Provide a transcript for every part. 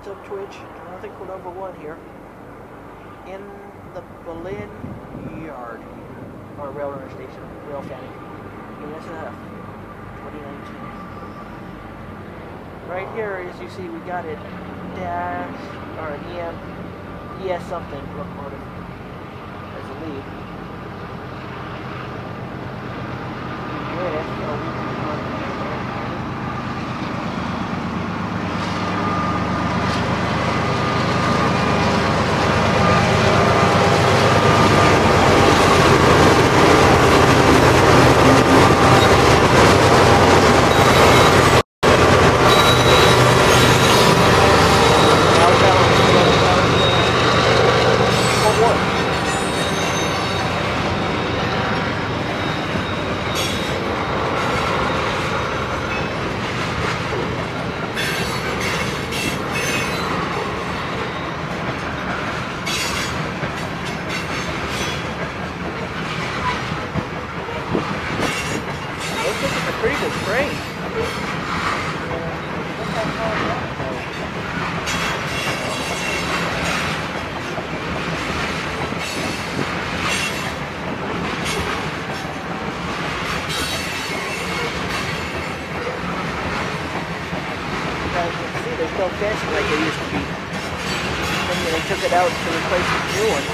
What's up, Twitch? Nothing for number one here. In the Belen Yard, or railroad station, rail fanning. USF 2019. Right here, as you see, we got it dash or an ES something locomotive as a lead. No fancy like they used to be. And they took it out to replace the new ones.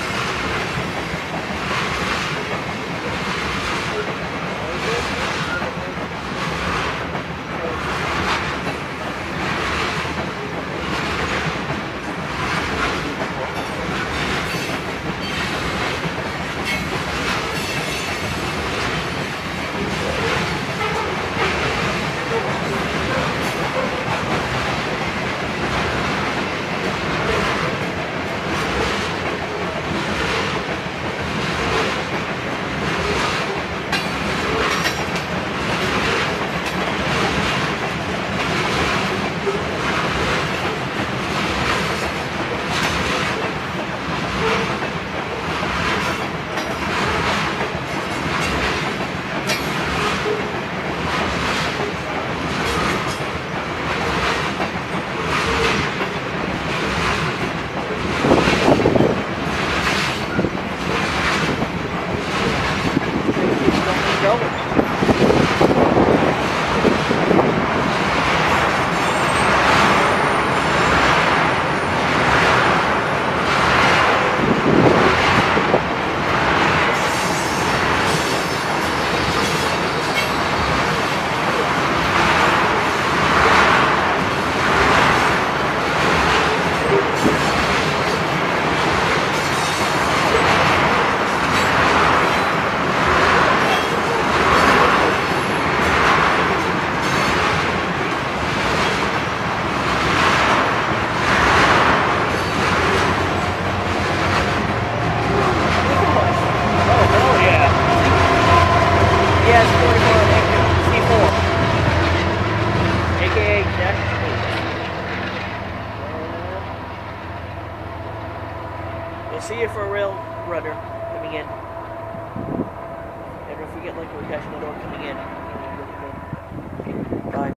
We'll see you for a rail runner coming in. And if we get like we're catching another one coming in. Bye.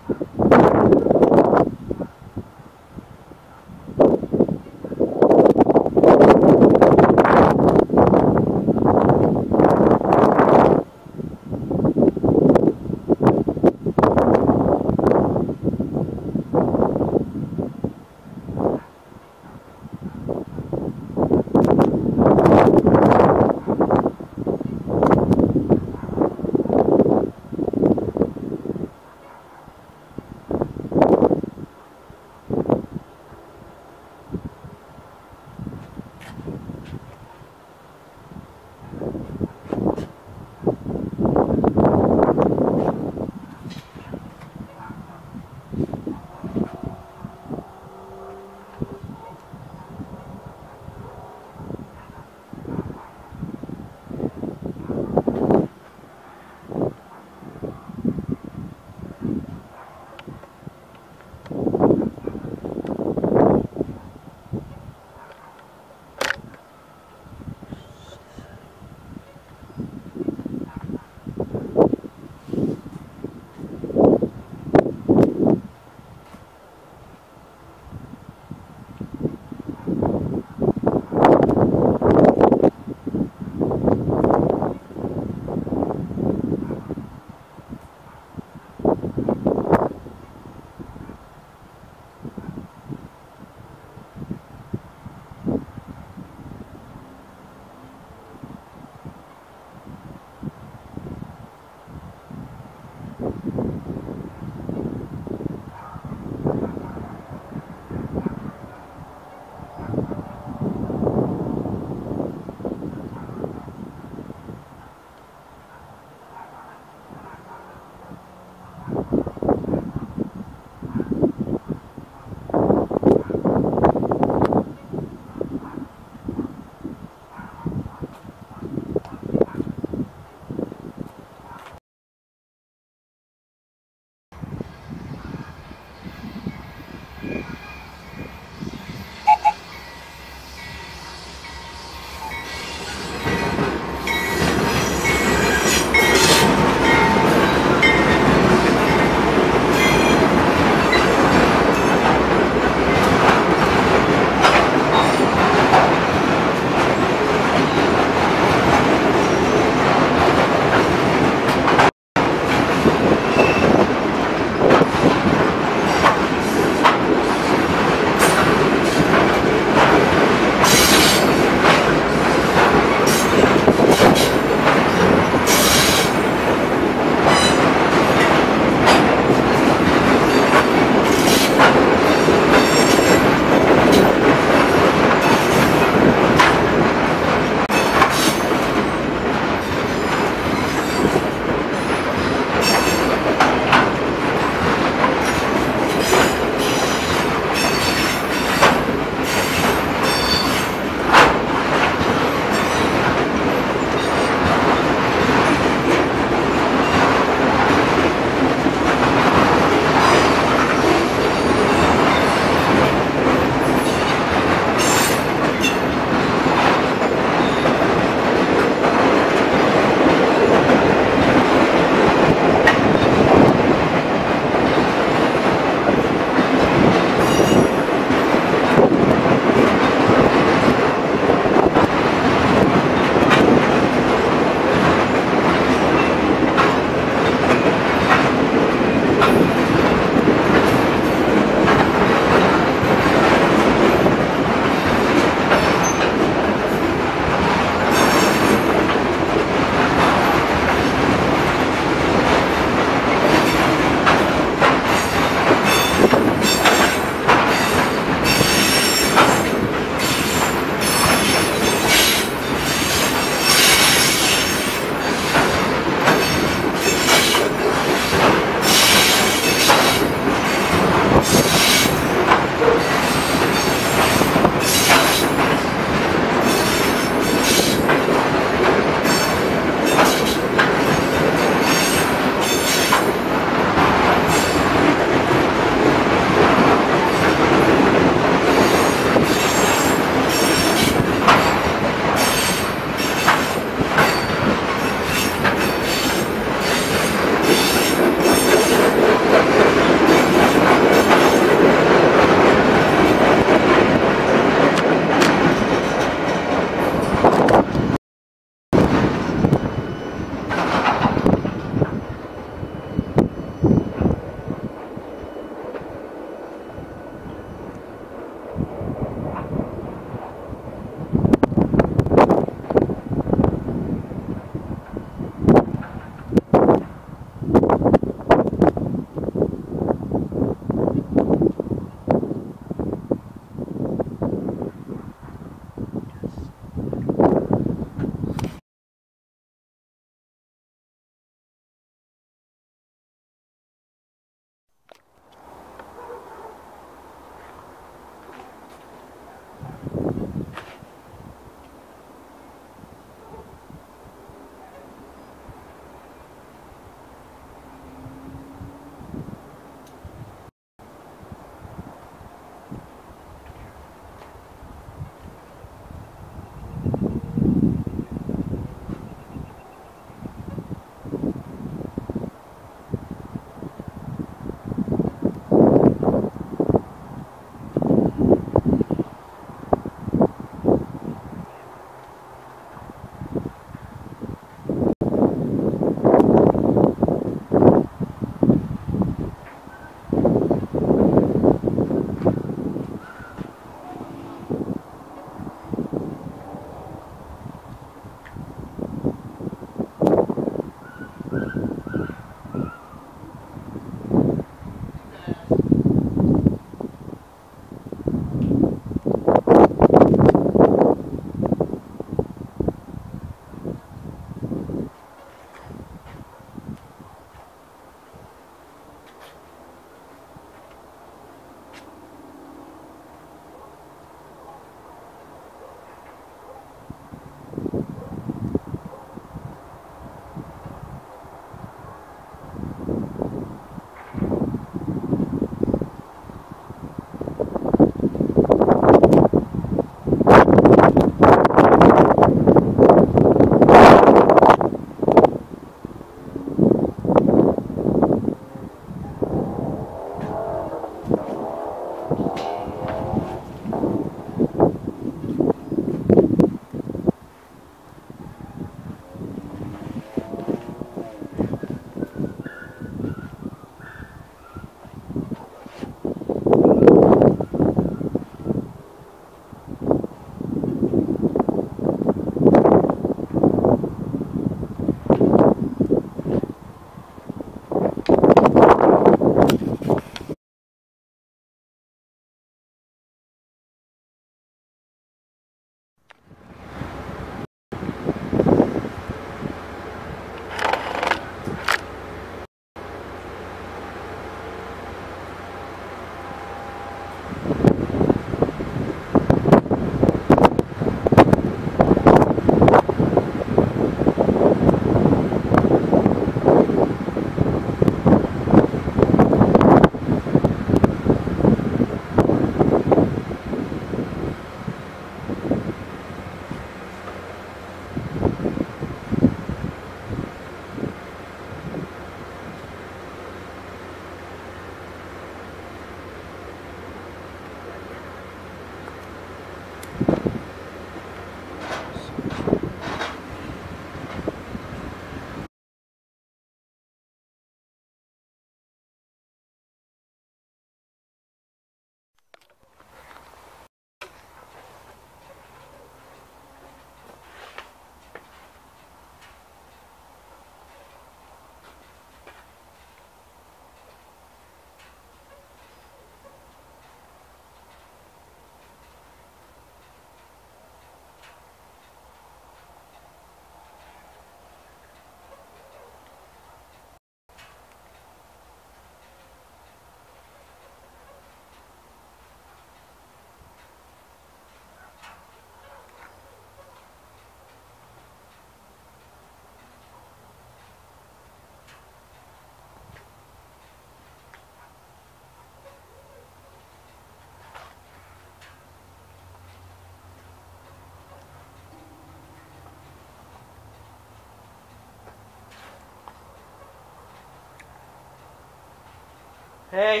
Hey,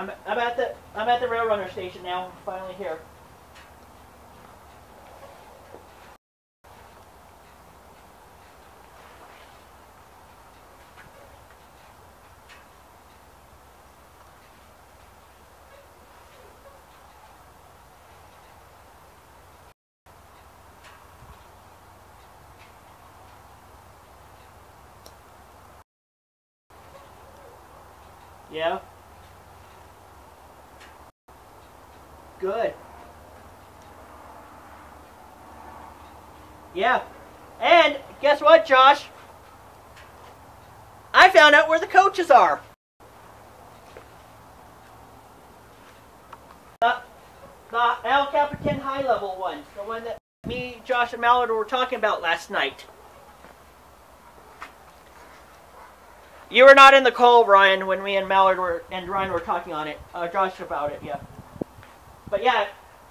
I'm at the rail runner station now. I'm finally here. Yeah. Good. Yeah. And guess what, Josh? I found out where the coaches are. The El Capitan high level ones. The one that me, Josh, and Mallard were talking about last night. You were not in the call, Ryan, when me and Mallard and Ryan were talking on it. Josh about it, yeah. But yeah.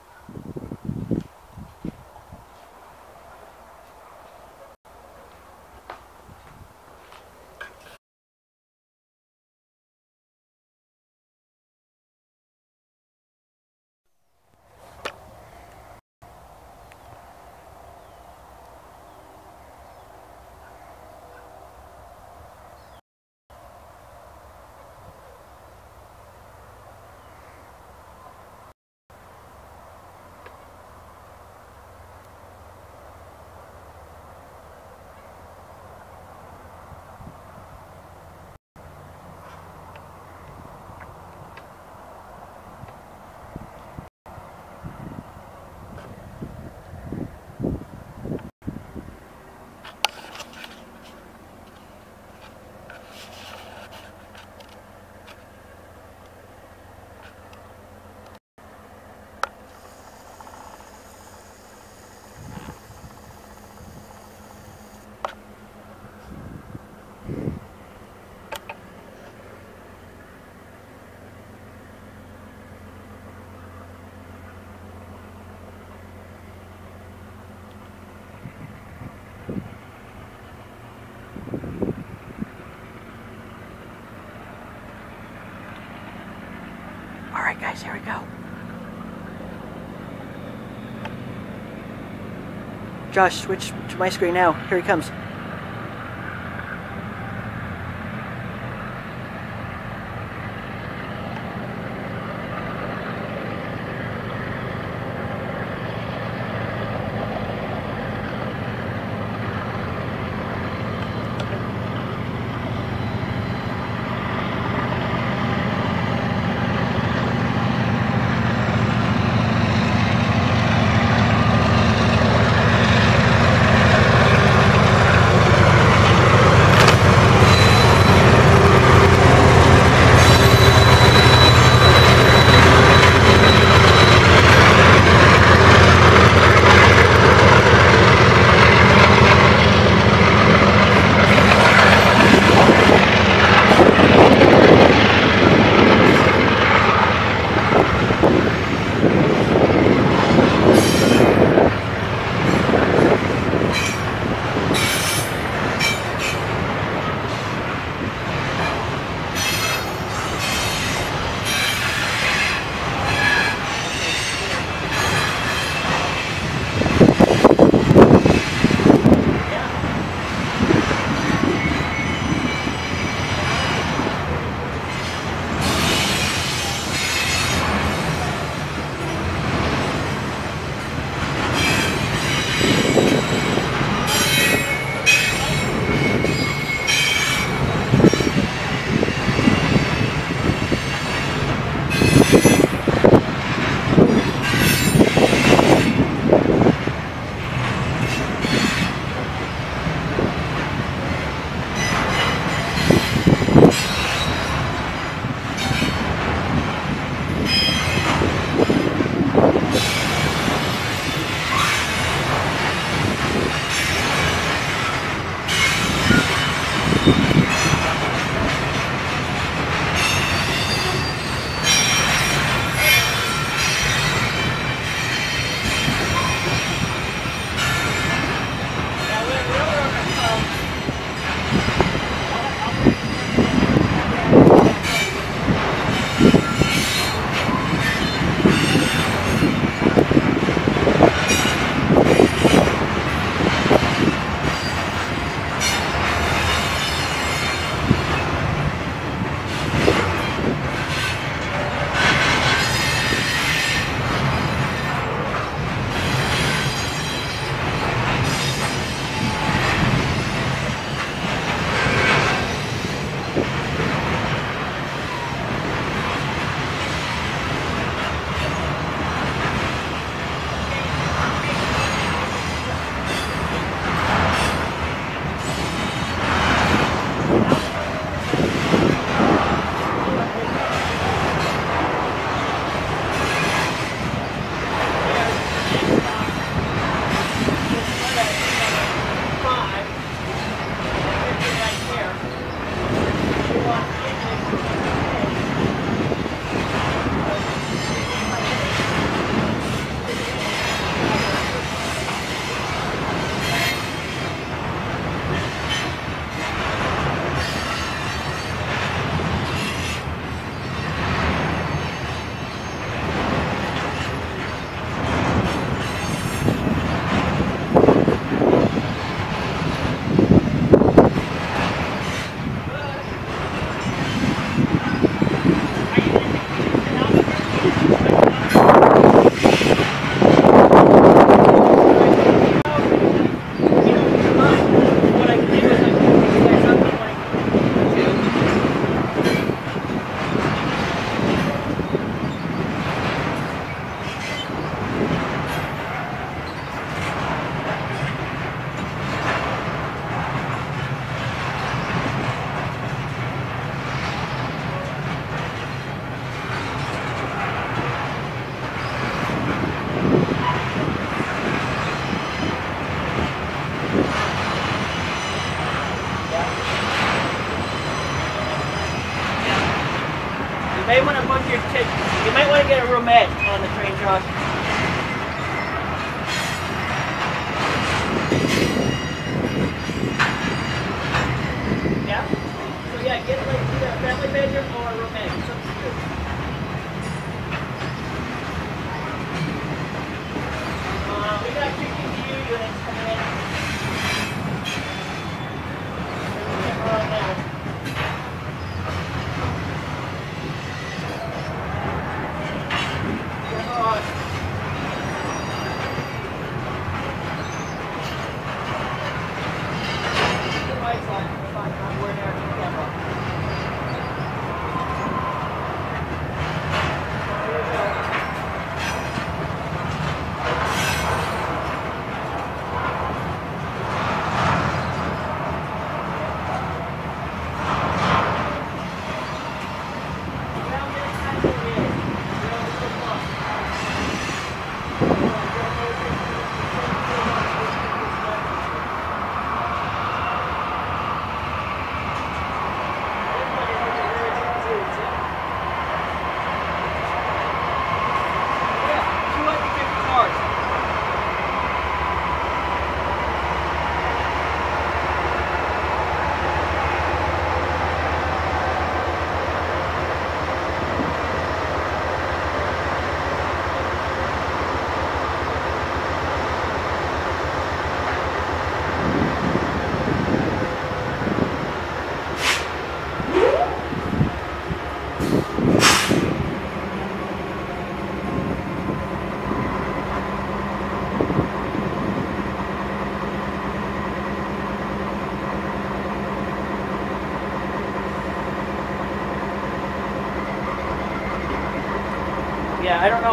Alright guys, here we go. Josh, switch to my screen now. Here he comes.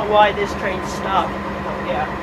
why this train stopped. Oh, yeah.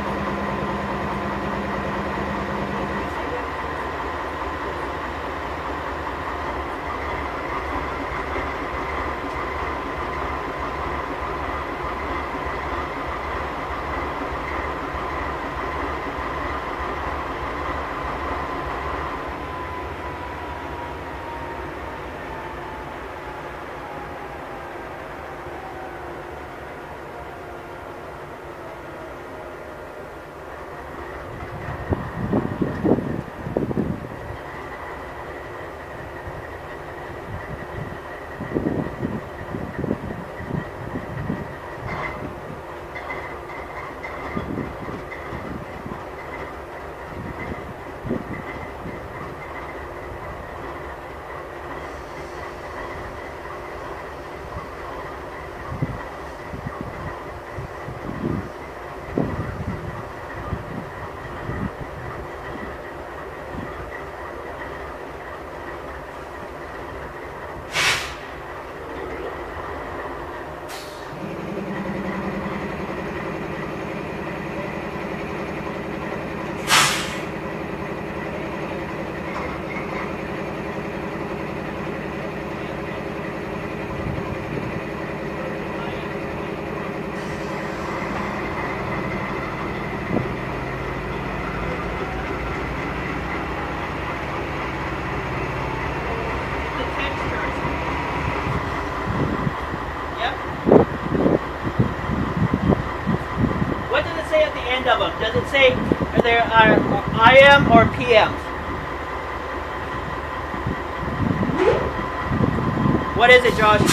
Of them. Does it say are there IM or PMs? What is it, Josh?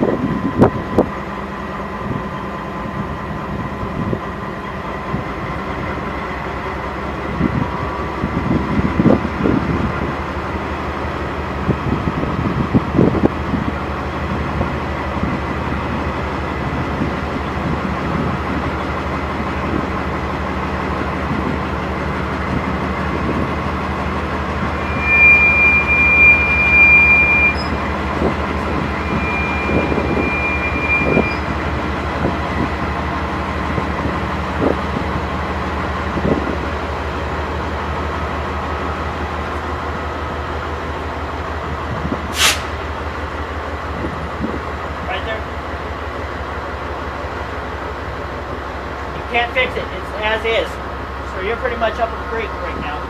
Can't fix it. It's as is. So you're pretty much up a creek right now.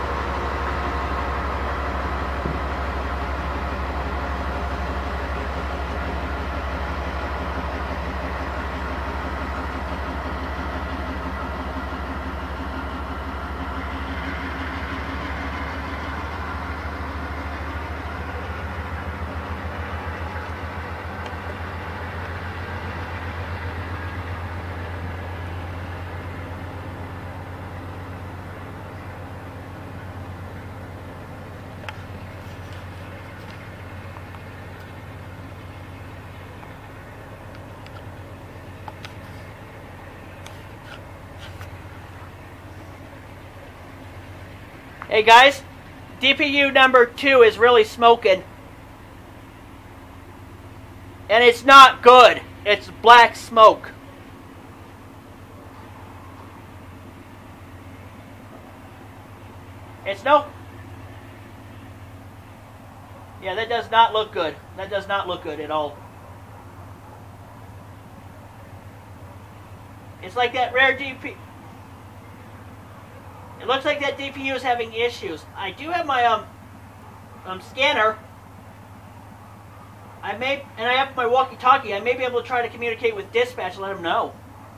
Hey guys, DPU number 2 is really smoking. And it's not good. It's black smoke. It's no... Yeah, that does not look good. That does not look good at all. It's like that rare DP... It looks like that DPU is having issues. I do have my scanner. And I have my walkie-talkie. I may be able to try to communicate with dispatch and let them know.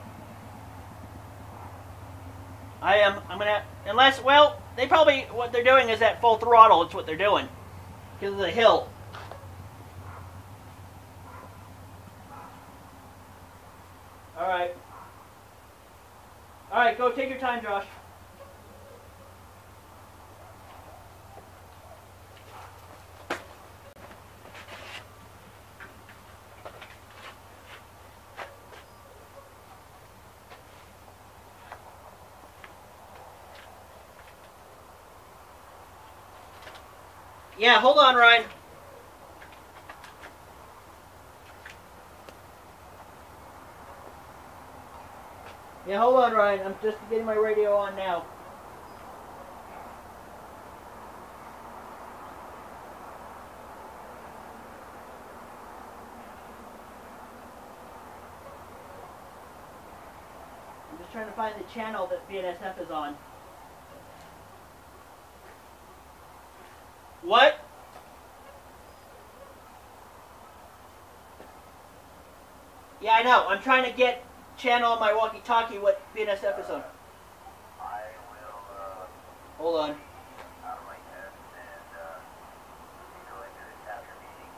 I'm gonna, unless, well, they probably, what they're doing is at full throttle. It's what they're doing because of the hill. All right. All right, go take your time, Josh. Yeah, hold on, Ryan. Yeah, hold on, Ryan. I'm just getting my radio on now. I'm just trying to find the channel that BNSF is on. What? Yeah, I know. I'm trying to get channel on my walkie-talkie what BNSF is on. I will, Hold on. out of my head and, go into the chapter meeting,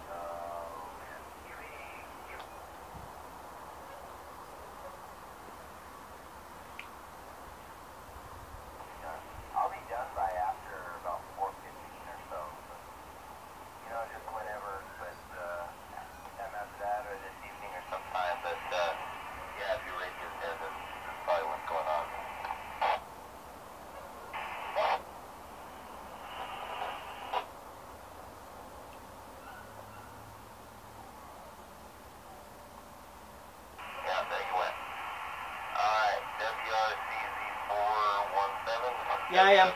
I'll be done by after about 4:15 or so. You know, just whenever, but, time after that or this evening or sometime, but, yeah, if your radio's dead, that's probably what's going on. Yeah, there you went. Alright, WRCZ 417. Yeah, I am.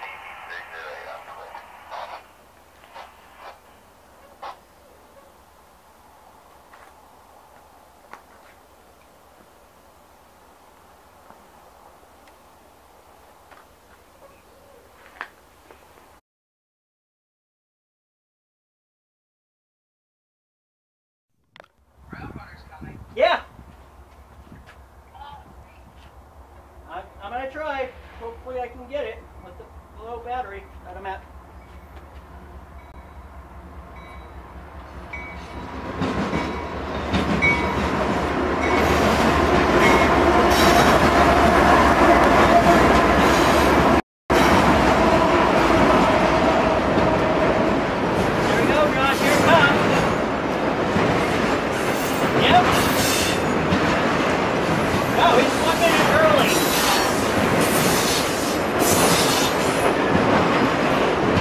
Yeah. I'm gonna try. Hopefully I can get it with the low battery that I'm at. There we go, Josh. Here it comes. Yep. No, he's 1 minute early.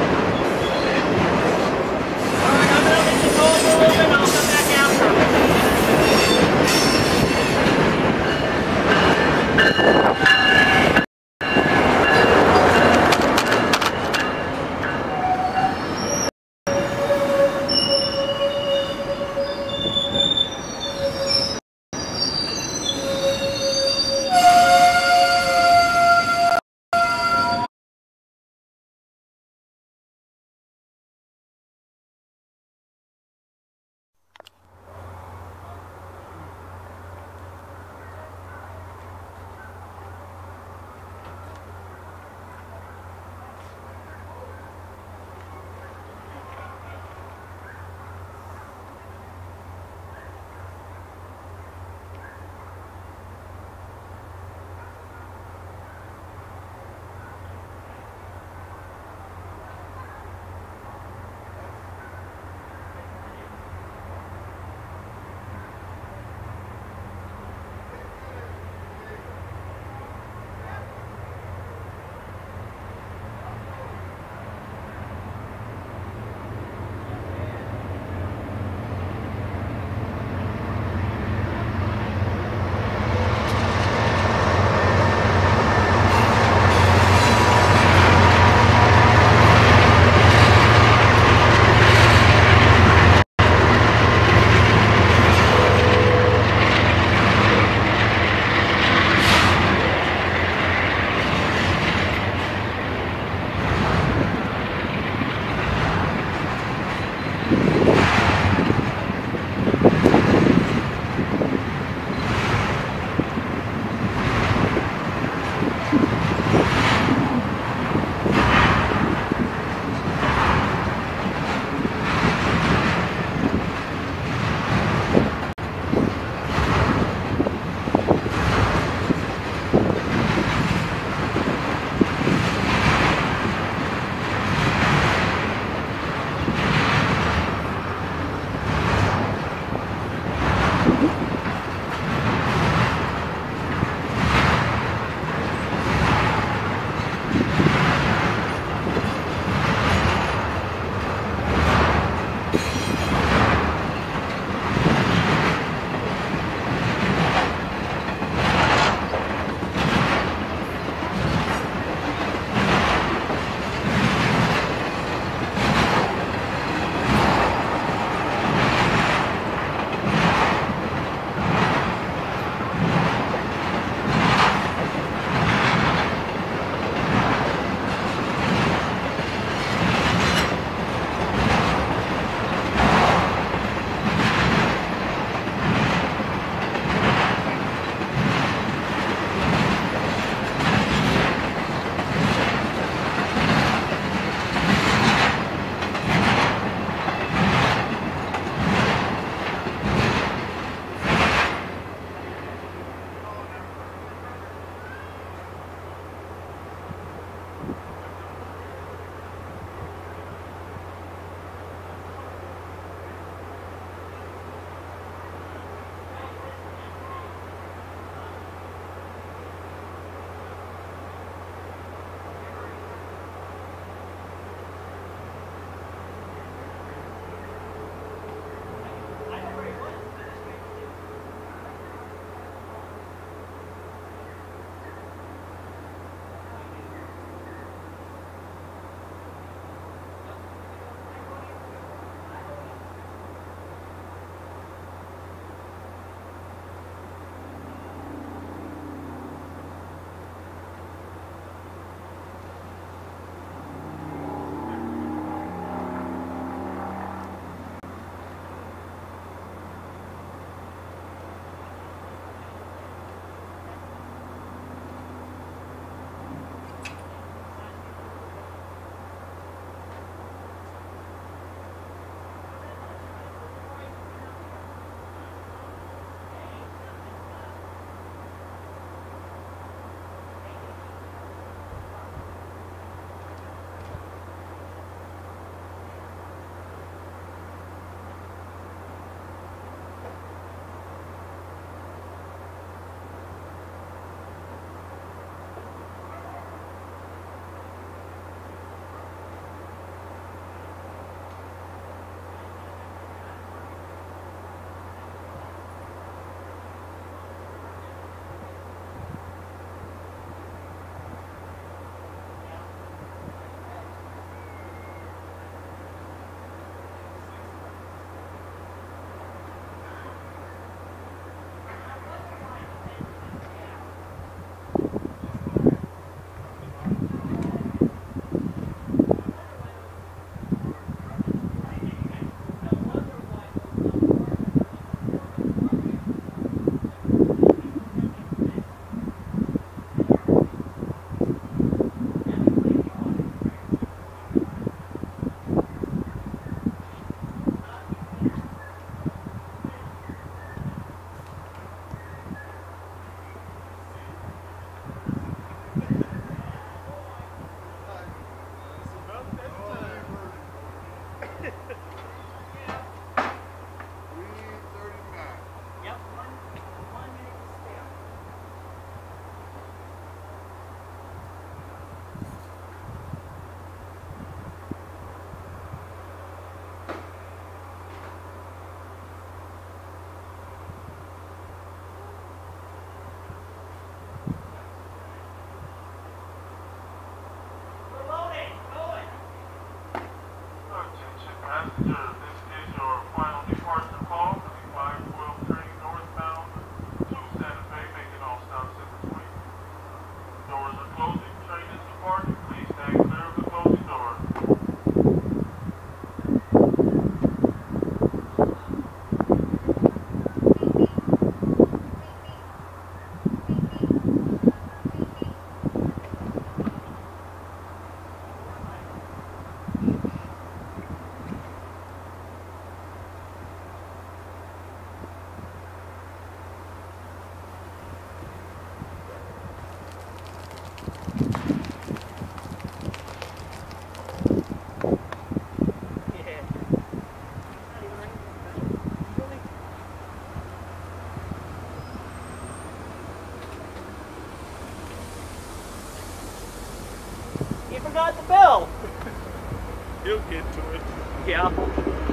You forgot the bell. He'll get to it. Yeah.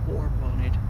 warm on it.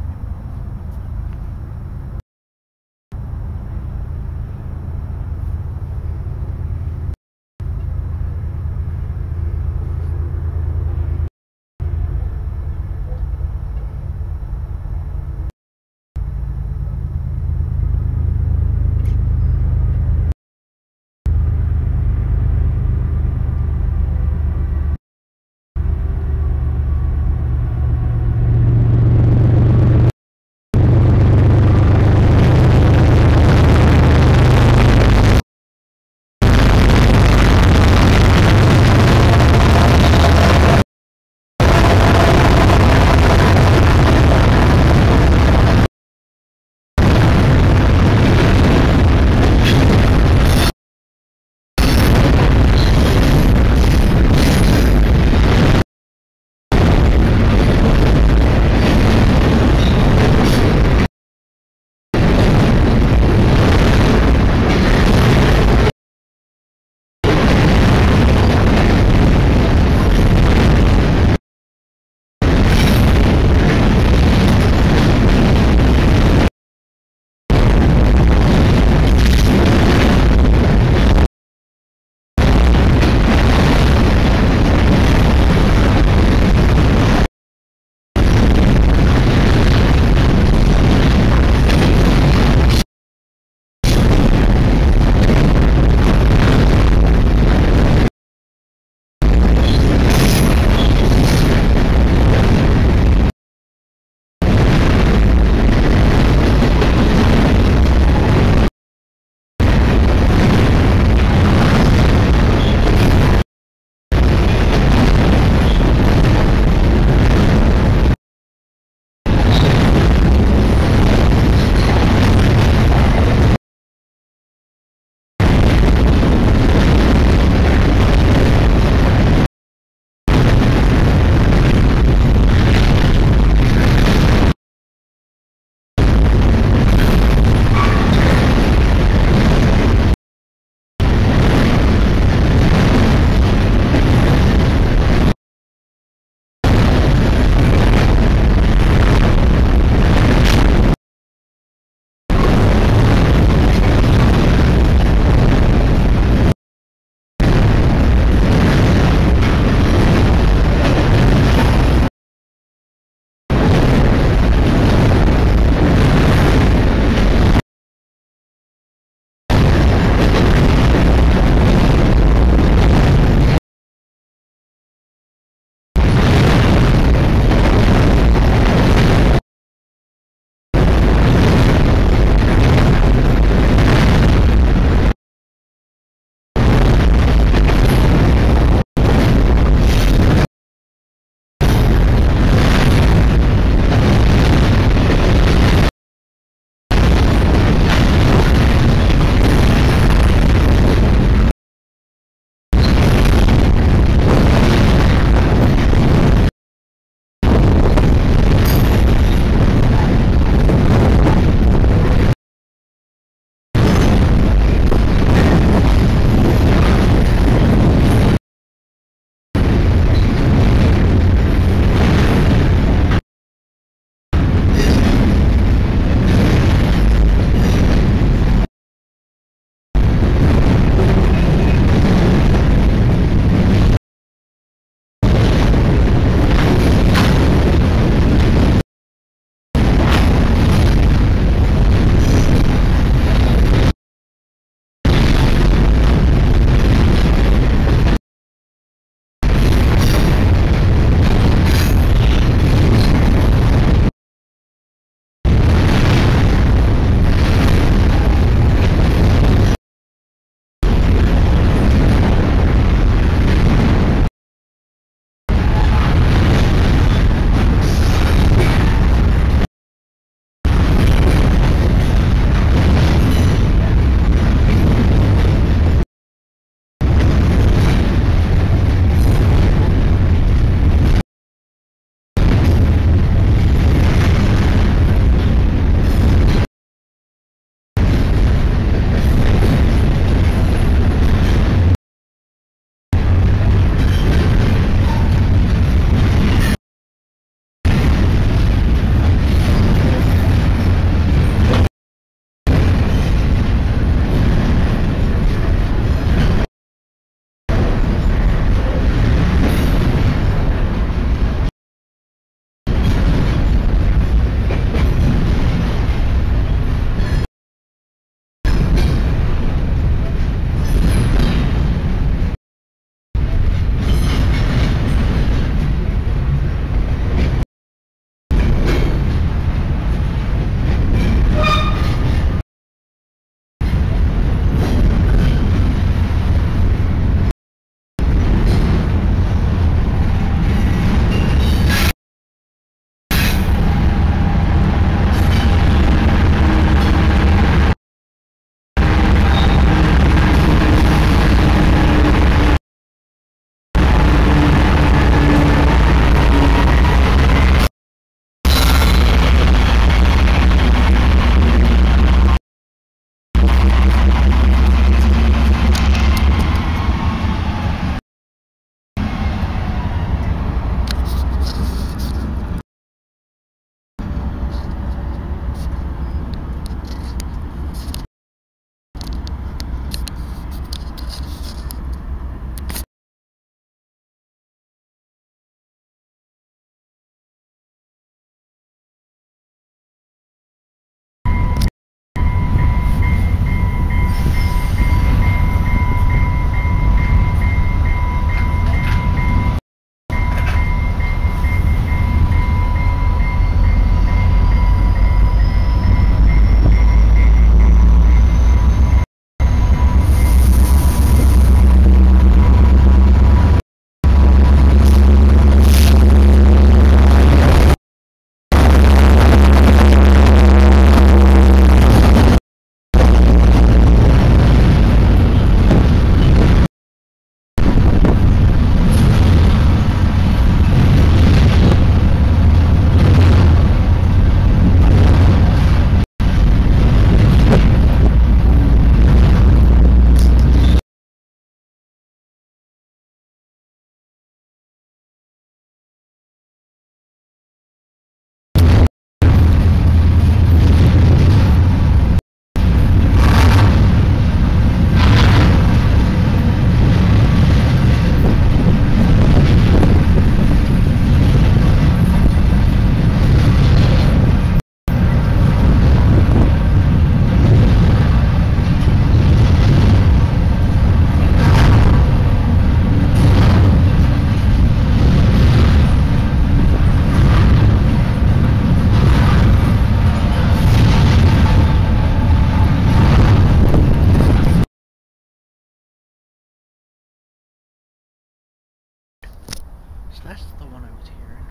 So that's the one I was hearing.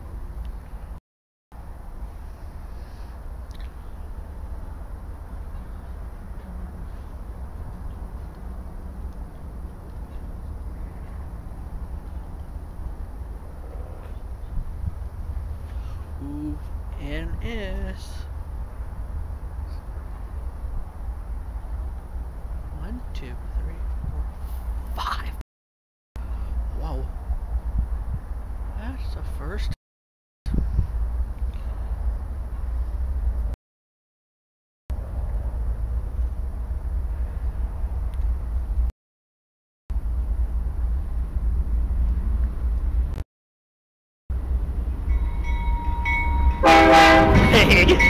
UNS 1, 2, 3, 4, 5. Whoa. That's the first. Hey!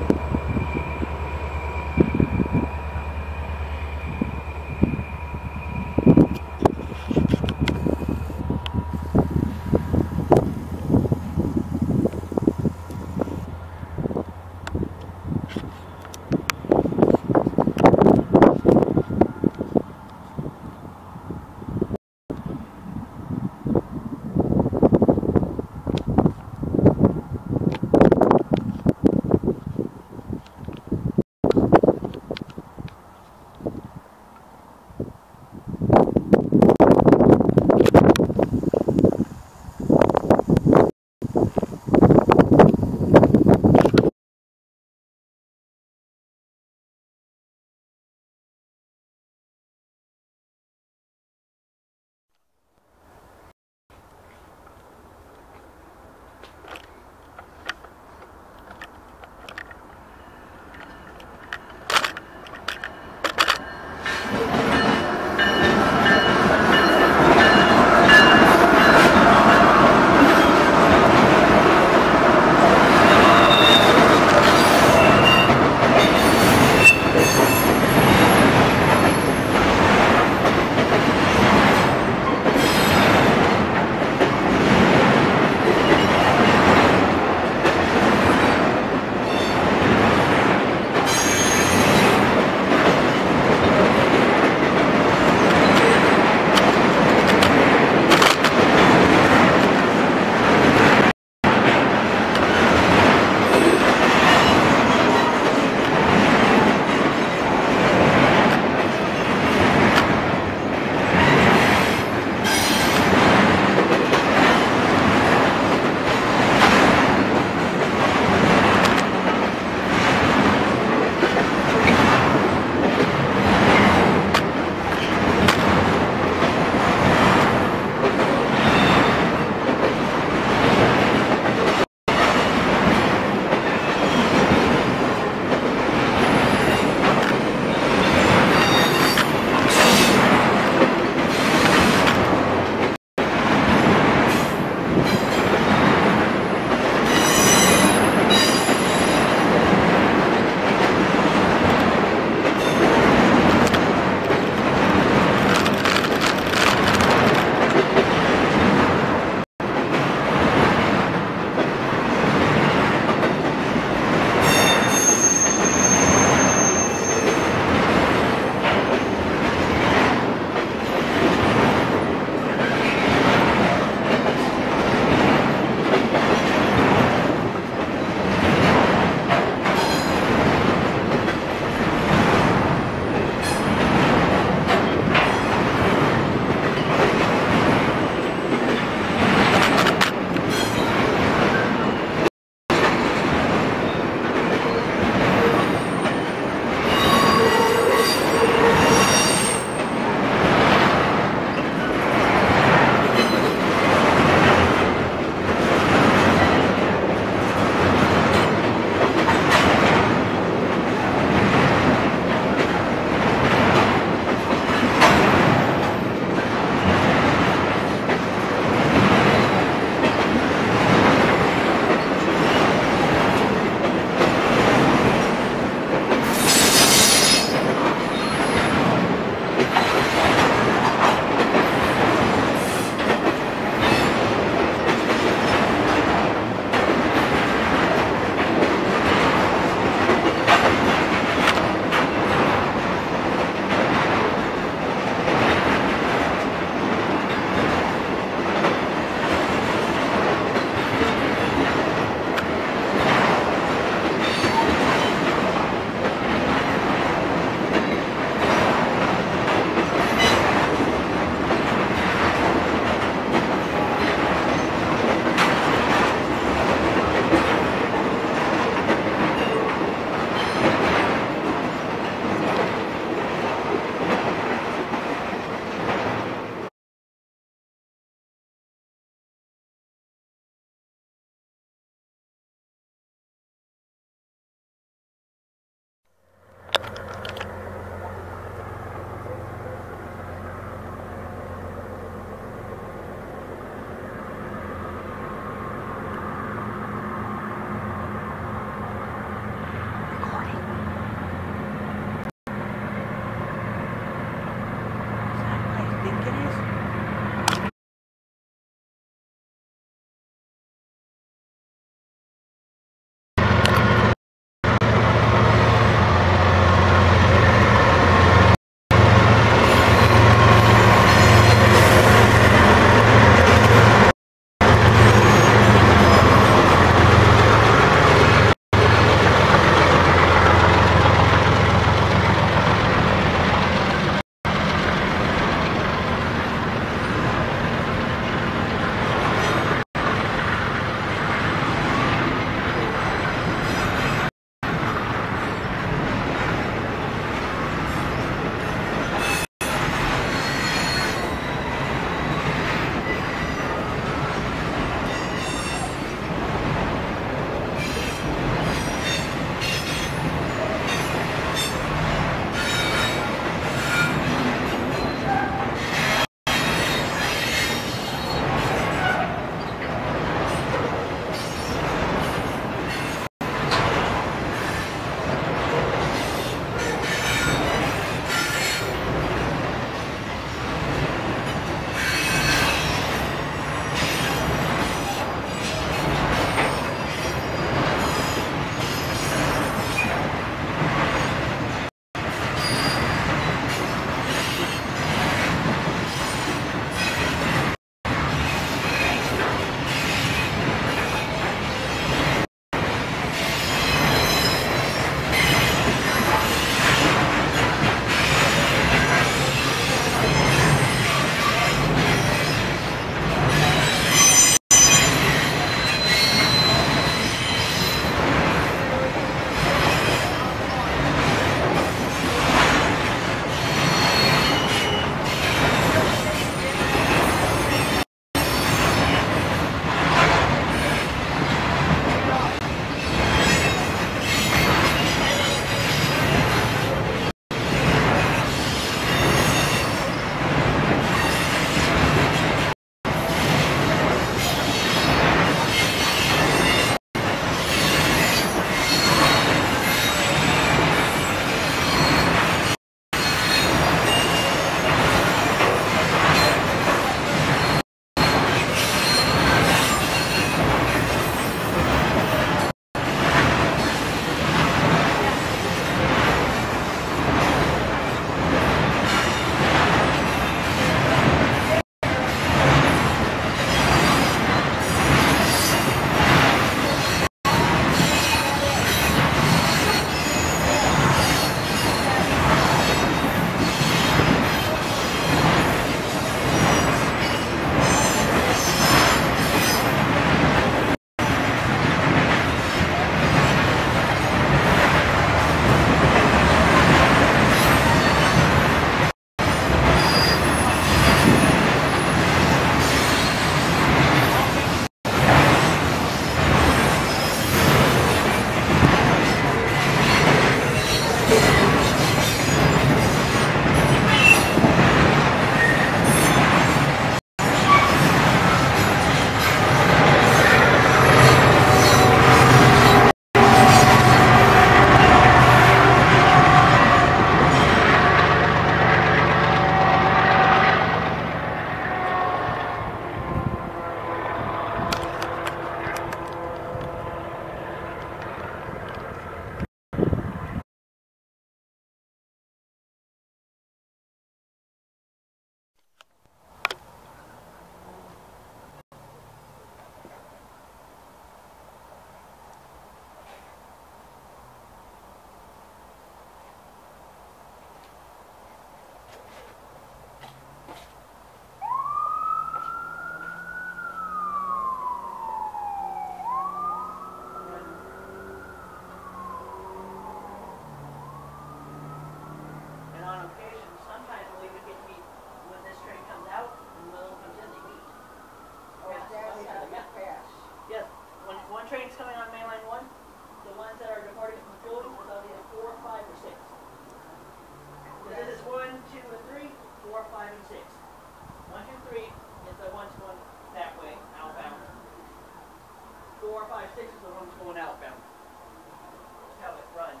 6 is the ones going outbound. That's how it runs.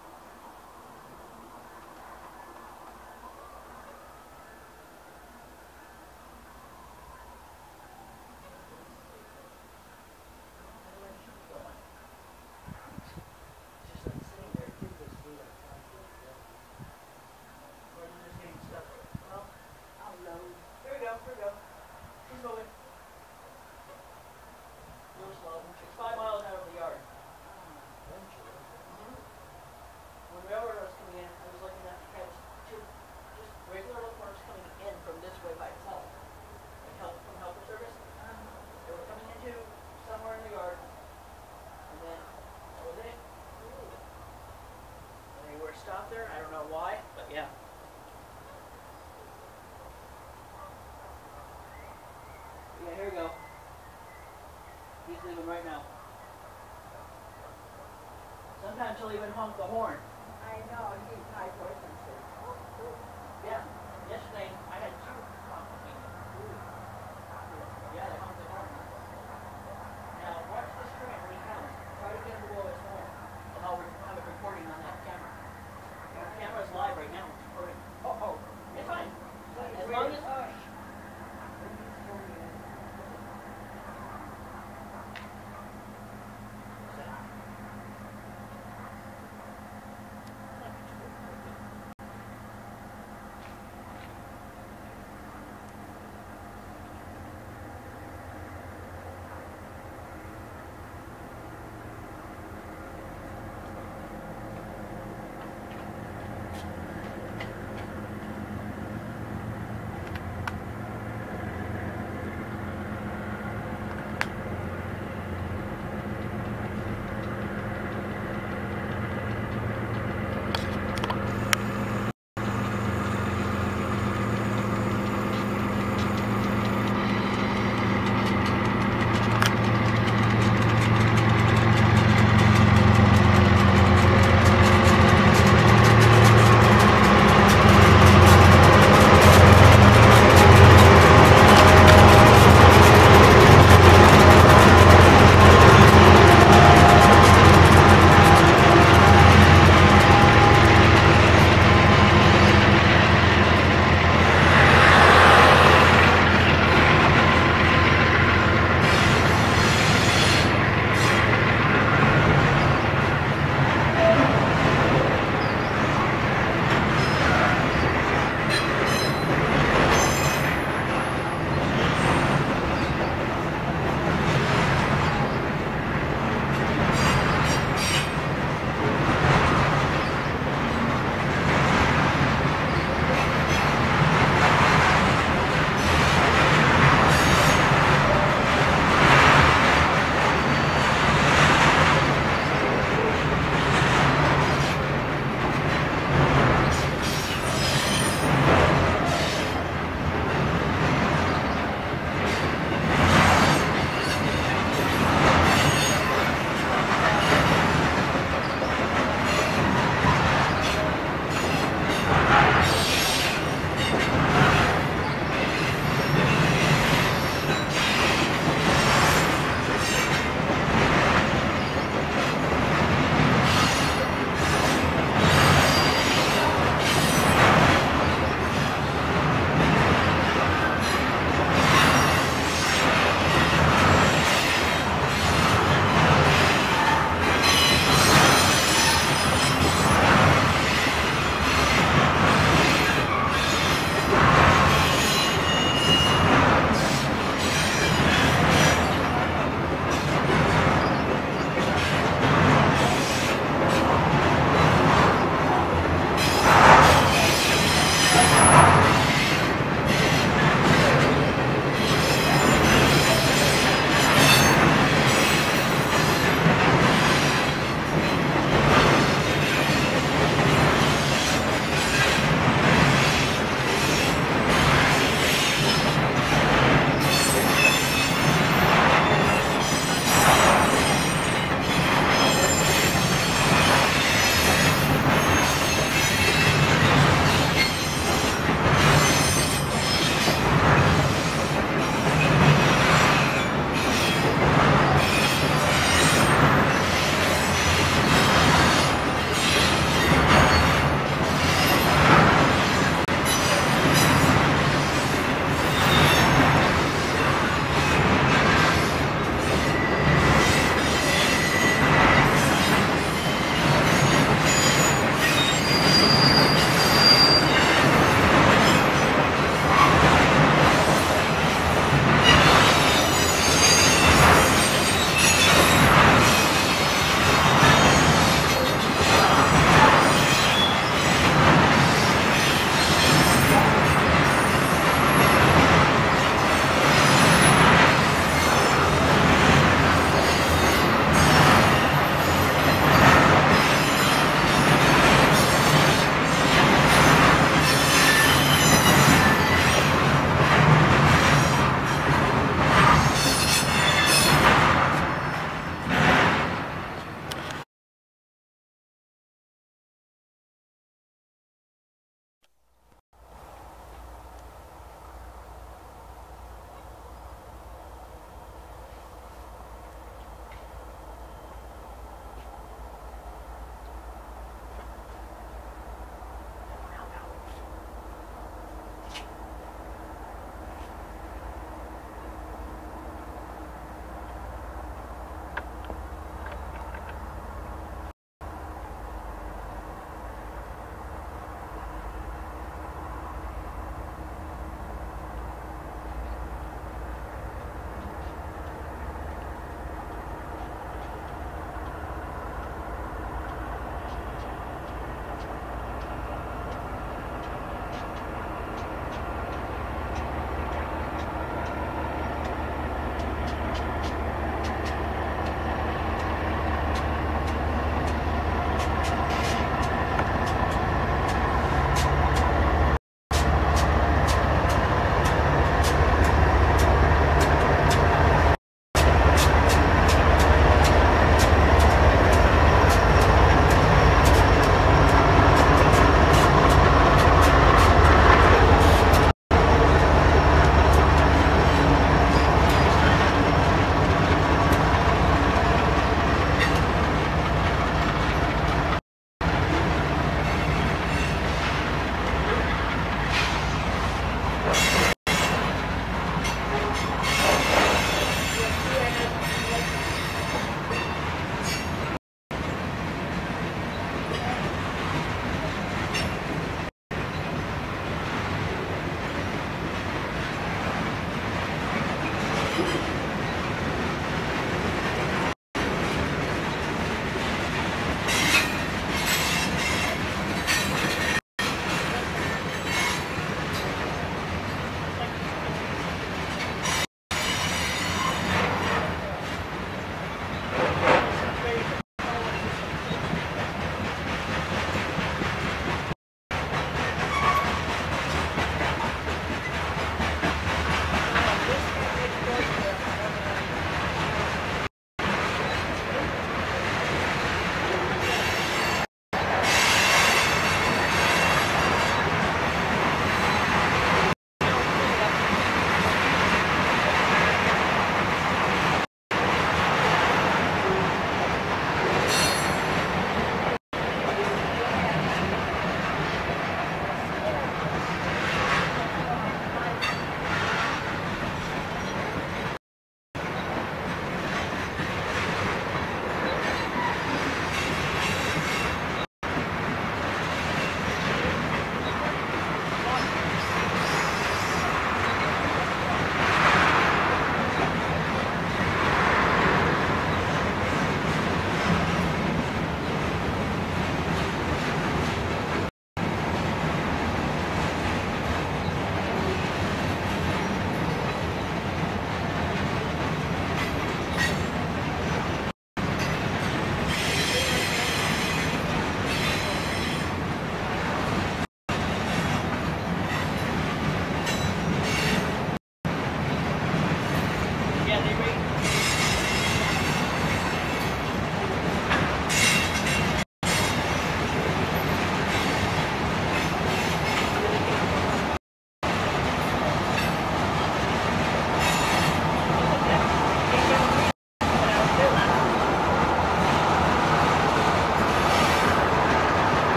Stop there. I don't know why, but yeah. Yeah, here we go. He's leaving right now. Sometimes he'll even honk the horn. I know, he's my boyfriend too. Yeah. Yesterday I had 2 honking me. Yeah, they honk the horn. Now watch this train when he comes. Try to get him to blow his horn. And I'll have it recording on that camera. The camera's live right now. It's recording. Oh, it's fine. As long as...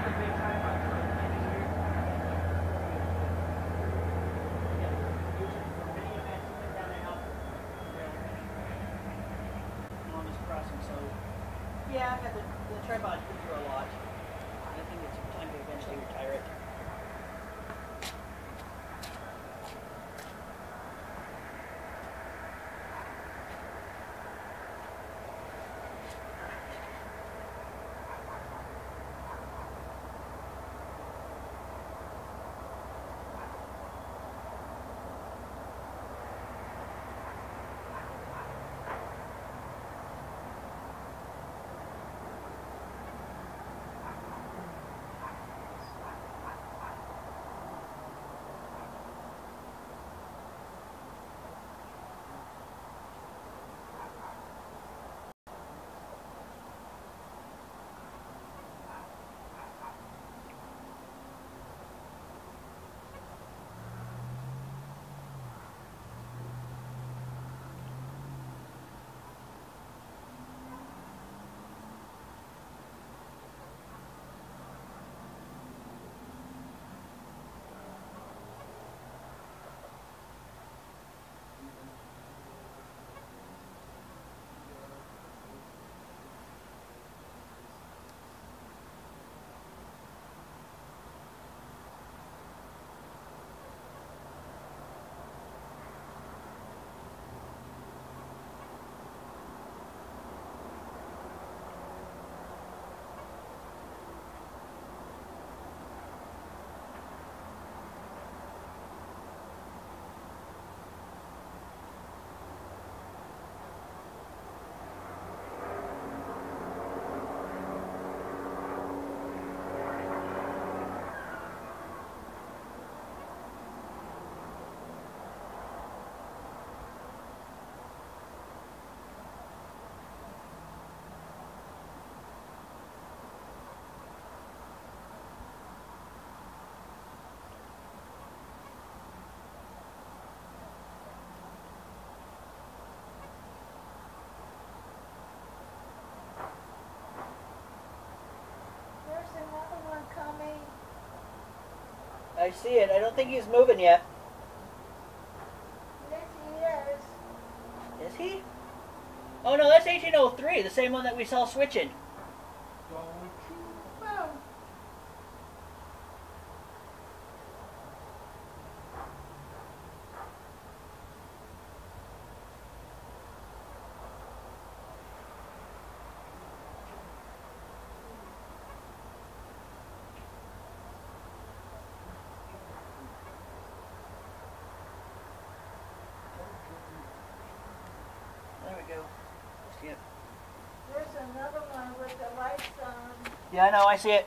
the big tripod for many years. Yeah, used it for many events, even down in Alpha. On this crossing, so yeah, I've had the tripod's good for a lot. I think it's time to eventually retire it. There's another one coming. I see it. I don't think he's moving yet. Yes, he is. Is he? Oh no, that's 1803, the same one that we saw switching. Well, There we go. See it. there's another one with the lights on. Yeah, I know. I see it.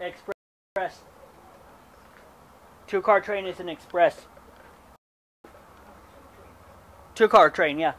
Express. 2-car train is an express. 2-car train, yeah.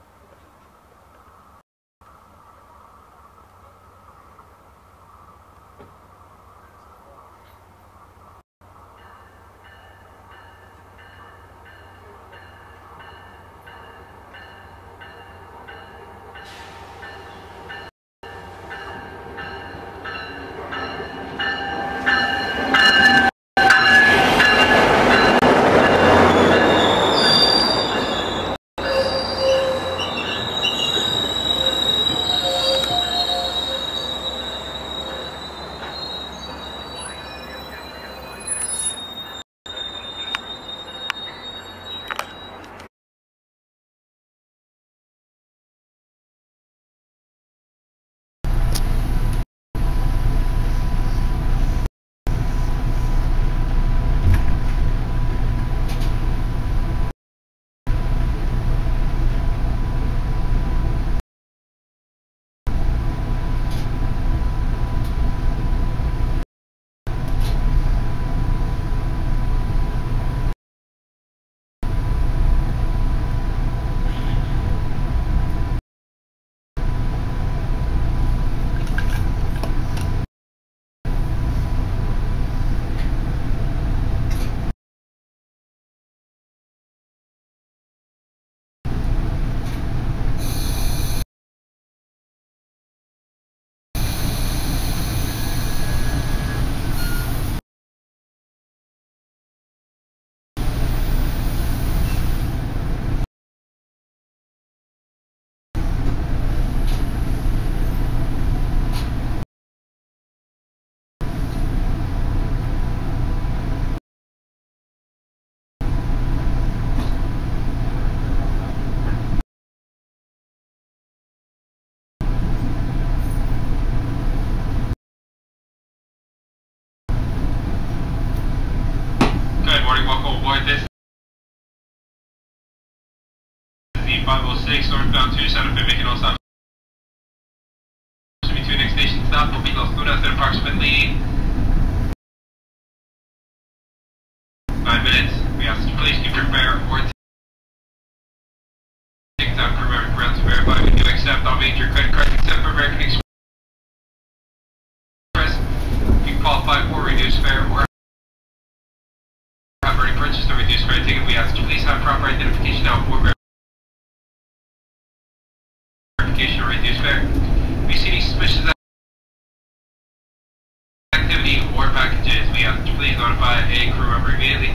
Good morning, welcome aboard. This is the 506 northbound to Santa Fe, making all stops between next station stop will be Los Lunas at approximately 9 minutes. We ask that you please keep your fare or tickets out for American Ground to verify we do accept all major credit cards except for American Express. If you qualify for reduced fare or have already purchased a reduced fare ticket, we ask that you please have proper identification out for verification or reduced fare. If you see any suspicious activity or packages, we ask that you please notify a crew member immediately.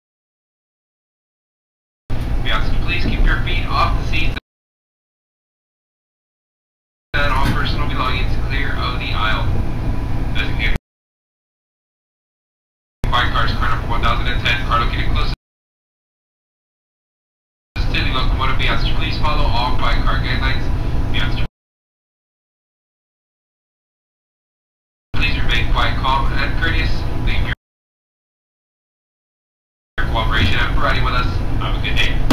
We ask that you please keep your feet off the seats and all personal belongings clear of the aisle. Designated quiet cars, car number 1010, car located closest to the locomotive. We ask that you please follow all quiet car guidelines. We ask that you please remain quiet, calm, and courteous. Thank you for your cooperation and for riding with us. Have a good day.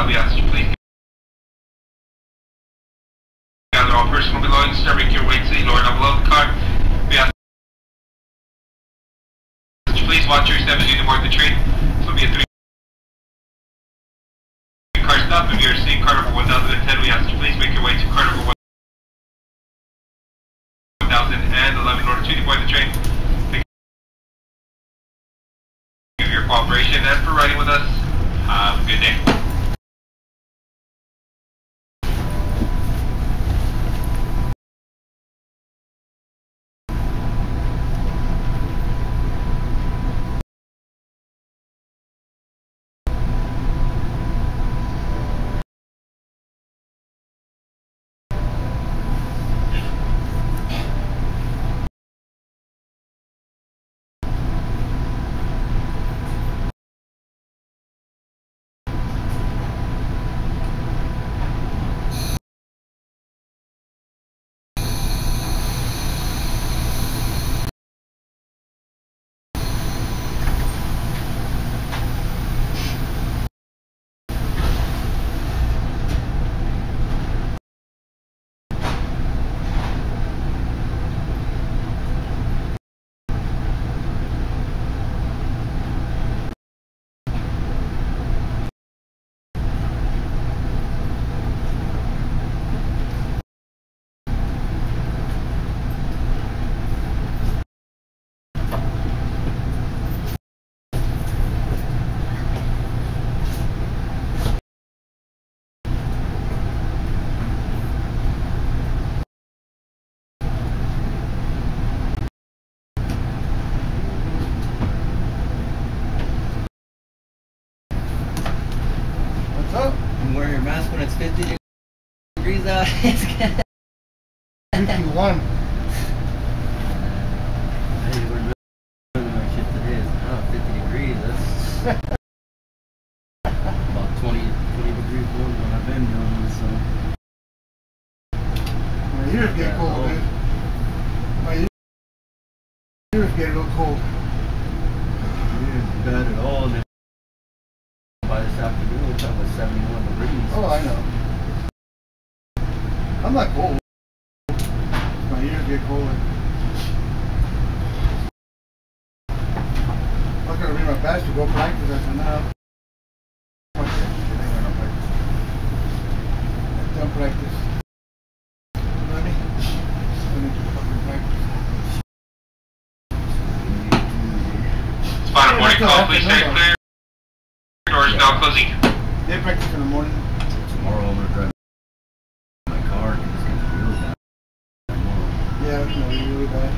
stop. We ask that you please gather all personal belongings, start making your way to the lower level of the car. We ask that you please watch your step as you board the train. This will be a 3-car stop. If you're seeing car number 1010, we ask that you please make your way to car number 1011 in order to deboard the train. Thank you for your cooperation and for riding with us. Have a good day. Wear your mask when it's 50 degrees out. 51. Hey, we're doing our shit today. It's 50 degrees. That's about 20 degrees more than I've been doing. So. My ears get cold, dude. My ears get a little cold. It's bad at all. And by this afternoon, it's up with 71 degrees. Oh, I know. I'm not cold. My ears get colder. I'm not gonna bring my badge to go practice. I said, no. Fuck that shit. I ain't gonna practice. I've done practice. You know what I mean? I need to fucking practice. It's final morning call. Please stay clear. Doors now closing. They practice in the morning. Tomorrow I'm gonna drive my car and it's gonna be real bad. Yeah, it's gonna be really bad.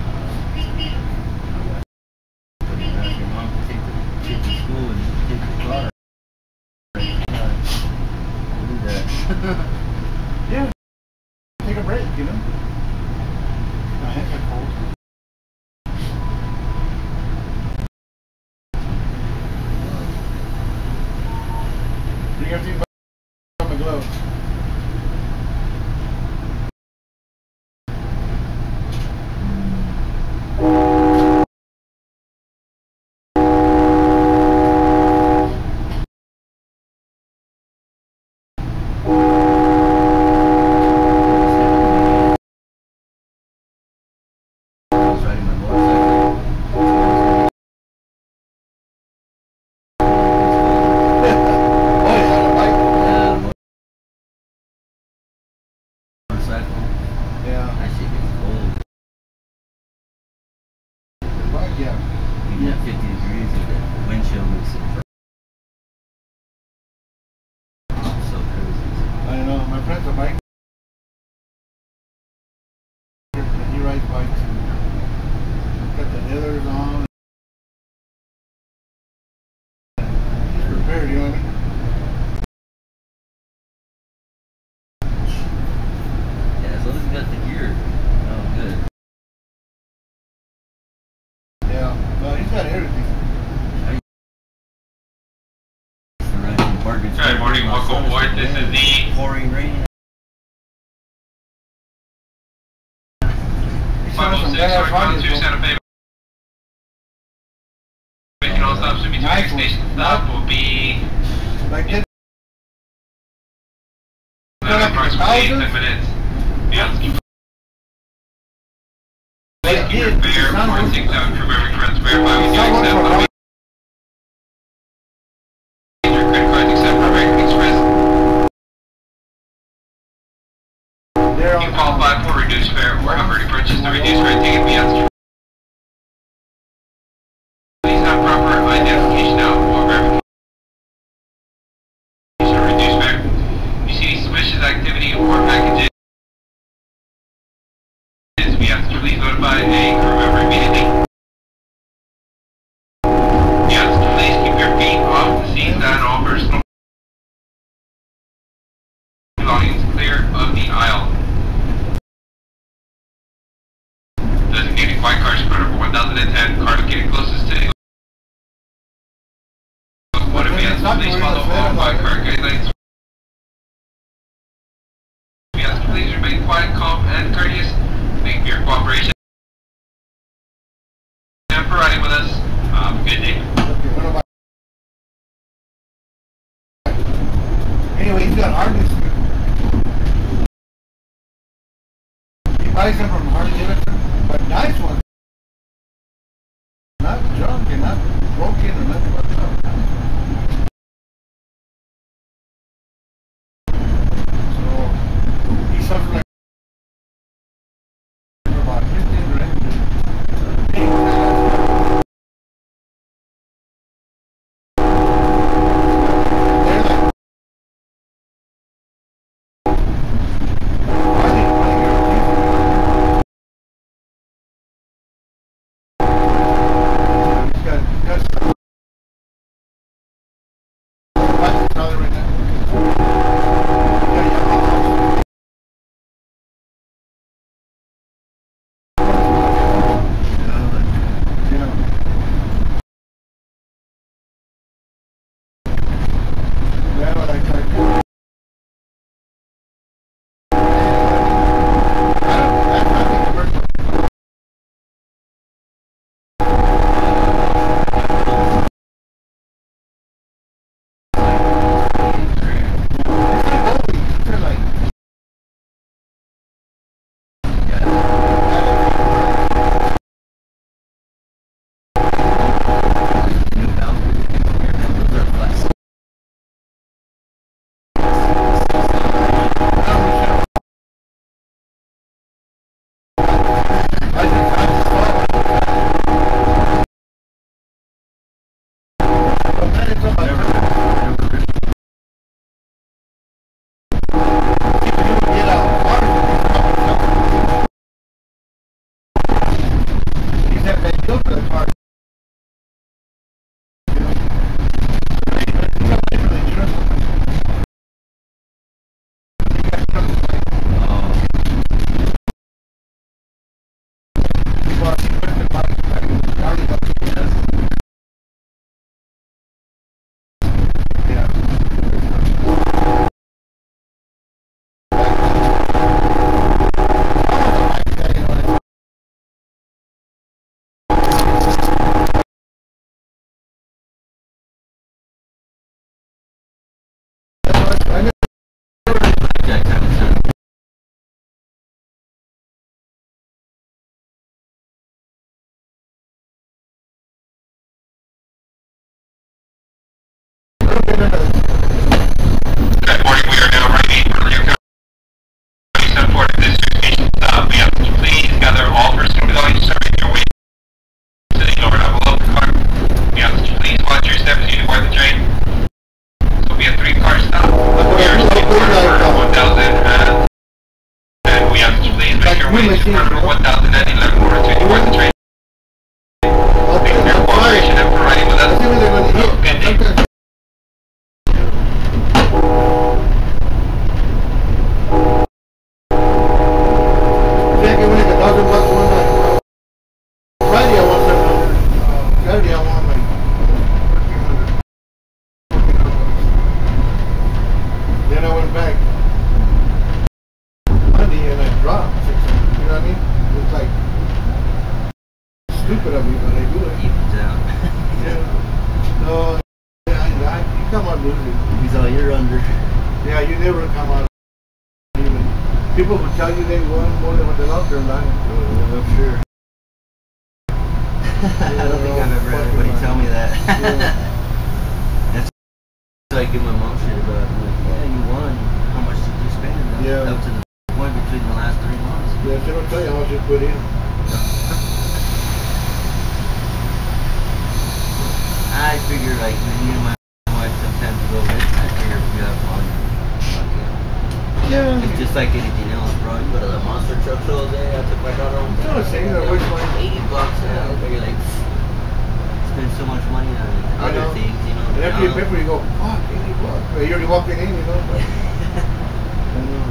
Your mom can take the kid to school and take the car. Do that. Yeah. Take a break, you know? My hands are cold. Bring everything but my gloves. Riding my motorcycle. Motorcycle. Yeah. That shit gets cold. Fuck yeah. Even at 50 degrees, the windshield makes it so crazy. I don't know. My friend's a biker. And he rides bikes. Got the leathers on. He's prepared, you know what I mean? Yeah, as long as you got the gear, oh good. Yeah. No, he's got everything. Good morning, welcome aboard. This is the pouring rain. 506 Santa Fe. Making all stops in between. Next station stop will be Like this. at approximately 10 minutes. Yeah. Please keep your fare or take down from every friend's verify we do accept your credit cards except for American Express. You qualify for reduced fare or have already purchased the reduced fare ticket. We ask you please have proper identification now or verification of reduced fare. If you see any suspicious activity or packages, we ask you please notify a crew member immediately. We ask you please keep your feet off the seats and all personal belongings clear of the aisle. Designated white car squad number 1010, car located closest to the what if we ask you please follow all white car guidelines. We ask you please remain quiet, calm, and courteous. Thank you for your cooperation and for riding with us. Have a good day. Anyway, he's got Harley. He buys them from Harley Davidson, but nice ones. Not junk and not broken or nothing like that. So, he's something like about 15 grand. Good morning, we are now riding for Leo County 740 District Station stop. We ask you please gather all personal belongings serving your way to the lower envelope car. We ask you please watch your steps as you depart the train. So we have 3 car stops. We are sitting car number 1000 and we ask you please make your way to car number 1011 in order to depart the train. Thank you for your cooperation and for riding with us. Have a good day. Then I went back Monday and I dropped 600. You know what I mean? It's like stupid of me, but I do it. Evens out. Yeah. So yeah, you come out losing. He's all, you're under. Yeah, you never come out. People will tell you they won more than what they're out there lying. I'm sure. I don't think I've ever had anybody tell me that. Yeah. That's like give my mom shit about. I'm like, yeah, you won. How much did you spend? Yeah. Up to the point between the last 3 months. Yeah, they don't tell you how much you put in. I figure like me and my wife sometimes go with. I figure we have fun. Yeah. It's just like anything else, bro. You go to the monster truck show there. I took my daughter home. No, it's saying that which one? $80. Yeah. I figure like spend so much money on other things, you know. And after you pay for it, you go, fuck, $80. Well, you're already walking in, you know. But, I know.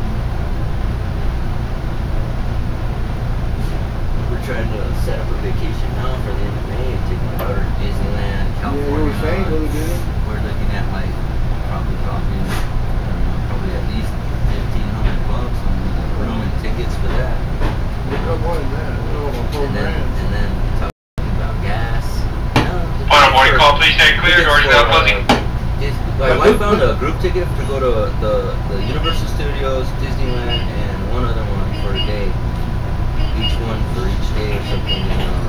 We're trying to set up a vacation now for the end of May. Take my daughter to Disneyland, Yeah, California. you were saying, really good. We're looking at like probably I don't know, probably at least $1,500 on the room and tickets for that. No more than that. No, about $4 grand. And then talking about gas. Final boarding call, please stay clear. Doors now closing. My wife found a group ticket to go to the Universal Studios, Disneyland, and one other one for a day. Each one for each day or something.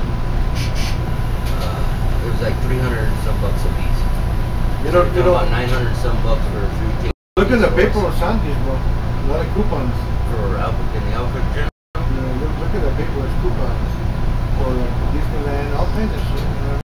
It was like 300 and some bucks a piece. You know, About 900 and some bucks for 3 tickets. look at the paper on Sundays, bro. A lot of coupons. For Albuquerque, the Albuquerque. Look at the paper, it's coupons. For Disneyland, all kinds of shit. You know?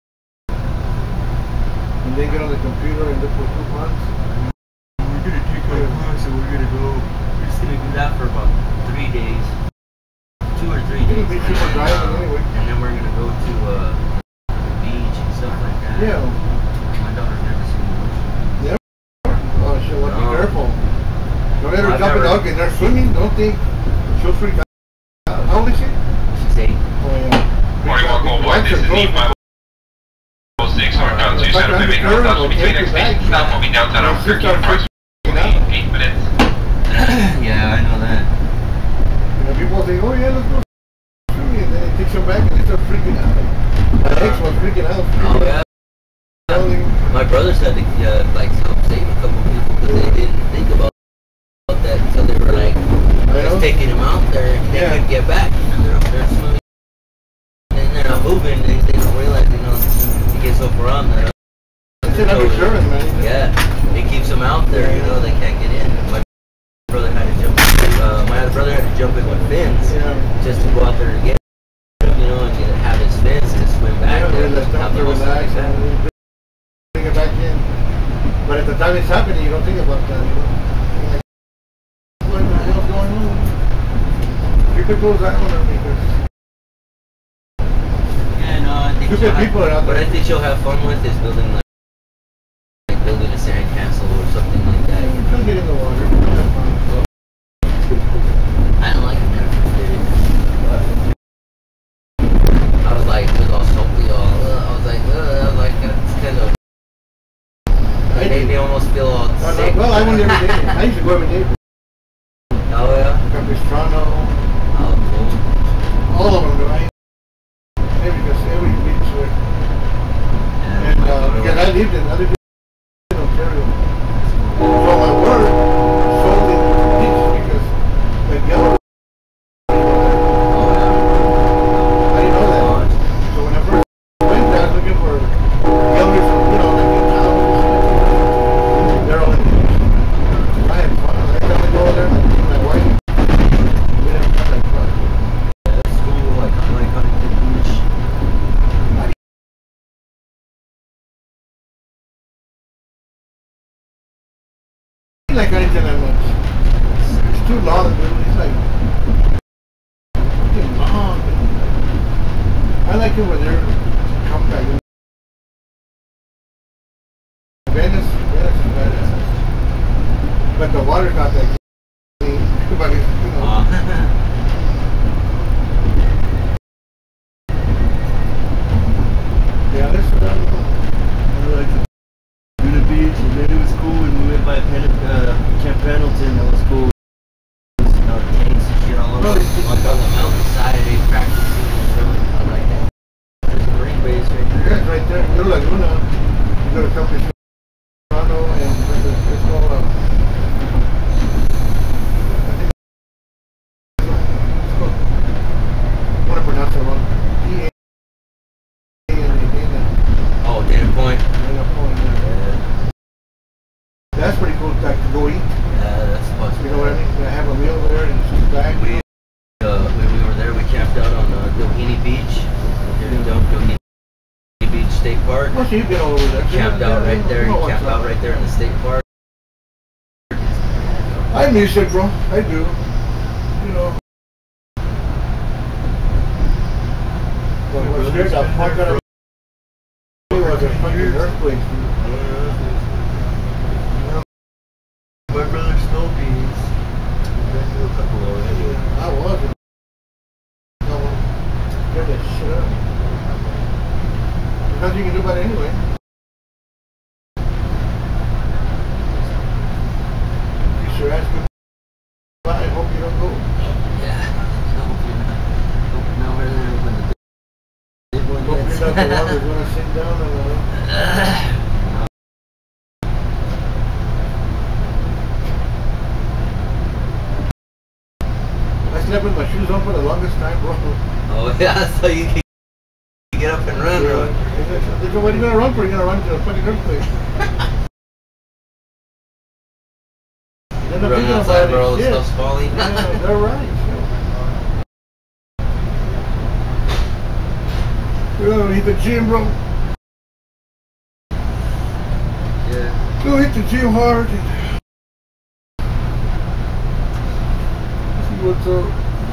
And then get on the computer and look for coupons. We're gonna take our car, so we're gonna go. We're just gonna do that for about 3 days. 2 or 3 days. It'll be cheaper driving anyway. And then we're gonna go to the beach and stuff like that. Yeah. My daughter's never seen the ocean. Oh shit, well, be No. careful. Don't let her I've jump in the never- ocean. They're swimming, don't think she'll freak out. How old is she? She's 8. Oh yeah. Morning walk on board. This is the 506 northbound 275 northbound between next station. Stop will be downtown Albuquerque in approximately 8 minutes. Yeah, I know that. You know, people think, oh yeah, let's go swimming, and then it takes them back and they start freaking out. My ex was freaking out. Oh yeah. My brothers had to like help save a couple people because they didn't think about that until they were like just taking them out there and they couldn't get back. You know, they're up there swimming and they're not moving. They don't realize, you know, you get so far on there. It's an underserviced, man. Yeah, it keeps them out there. You know, they can't get in. My brother had to jump. My other brother had to jump in with fins just to go out there and get him, you know, and have his fins and swim back there. Have the most relax back. and bring it back in. But at the time it's happening, you don't think about that, you know. You're like, what the hell's going on? You could close that one or because Yeah, no, I think stupid people are out what there. I think she'll have fun with is building like building a sandcastle or something like that. You She'll know? get in the water. I don't like it there. I was like, it was all salty, I was like, it's kind of. It made me almost feel all sick. Well, I went every day. I used to go every day. Oh yeah. Capistrano, Oh cool. all of them, right? Every beach there. Yeah, And my daughter because was- I lived in Ontario. So my work sold in beach because the yellow. Oh yeah. I didn't know that. So when I first went there, I was looking for yellows, you know, like in towns. They're all in the beach. I had fun. Every time I go over there, with my wife, we didn't have that fun. That's cool. Like Huntington Beach. Like anything that much. It's too long, dude. It's like fucking long. I like it when they're compact. Venice is badass. But the water's not that clean. But it's, you know. Yeah, this is I like it. Luna Beach, and then it was cool when we went by Camp Pendleton. That was cool. You know, tanks and shit all over. Really? Like on the mountainside, they practicing and drilling. I like that. There's a Marine base right there. Yeah, it's right there. Little Laguna. You go to Capistrano and it's called State Park. Well, you've been all over there. Camped out right there. You know Camped out right there in the state park. I miss it, bro. I do. You know. Well, what's good? That park got a was a fucking earthquake. My brother Snow Beans. Been to a couple already. I wasn't. No, get that shit up. There's nothing you can do about it anyway. You sure ask him. I hope you don't go. Yeah. Hope you're not there when the big one Hope hits. you're not the one that's gonna sit down and I slept with my shoes on for the longest time, bro. Oh yeah, so you can get up and run. Or What are you gonna run for? You're gonna run to a fucking earthquake. run outside where all the stuff's falling. Yeah, they're right. Go hit the gym, bro. Yeah. Go hit the gym hard. See what's up.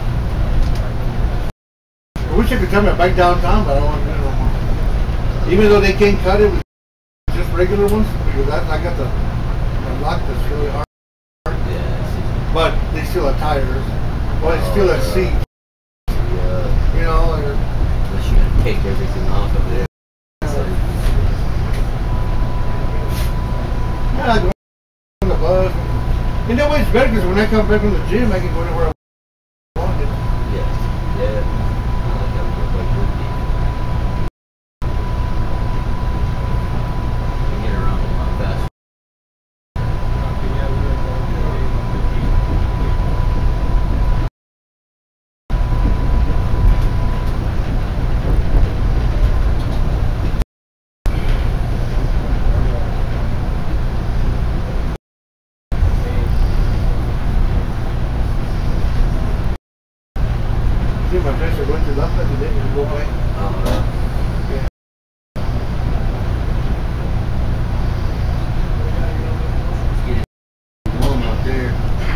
I wish I could tell my bike downtown, but I don't want to do it no more. Even though they can't cut it with just regular ones, because I got the lock that's really hard. Yeah. But they still have tires. Well, it's still a seat. Yeah. You know, like, Unless you're gonna take everything off of it. So, yeah, I go on the bus. You know what? It's better because when I come back from the gym, I can go anywhere I want. yeah. Yeah. I like having my bike with me. You get around a lot faster. See, my friends are going to Lapa today to go away. Warm out there.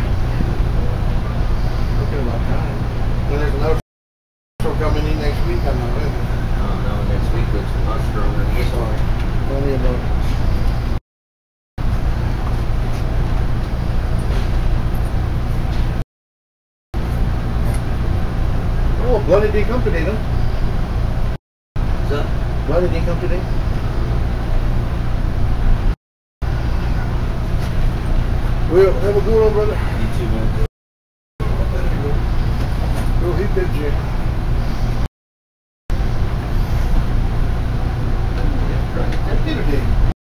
Looking about time. Then there's another show coming in next week. I'm not ready. No, next week looks a lot stronger than this one. Only about. Oh, Bloody didn't come today, no? What's up? Bloody didn't come today. Well, have a good one, brother. You too, man. Go hit that gym. Empty today.